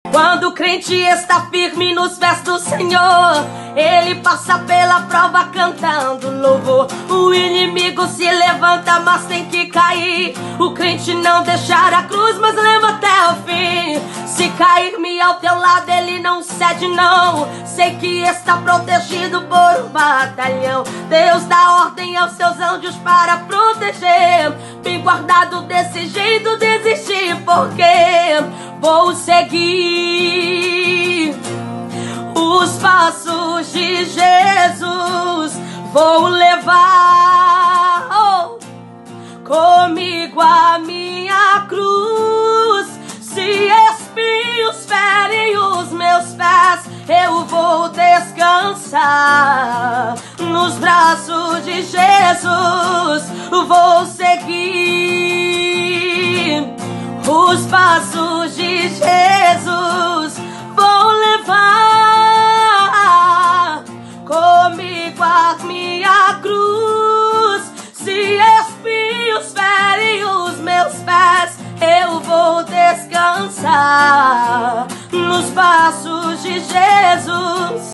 Quando o crente está firme nos pés do Senhor, ele passa pela prova cantando louvor. O inimigo se levanta, mas tem que cair. O crente não deixar a cruz, mas leva até o fim. Se cair-me ao teu lado, ele não cede não. Sei que está protegido por um batalhão. Deus dá ordem aos seus anjos para proteger. Bem guardado desse jeito, desistir porque vou seguir os passos de Jesus. Vou levar comigo a minha cruz. Se espinhos ferem os meus pés, eu vou descansar nos braços de Jesus. Vou seguir os passos de Jesus. Vou levar comigo a minha cruz. Se espinhos ferem os meus pés, eu vou descansar nos passos de Jesus.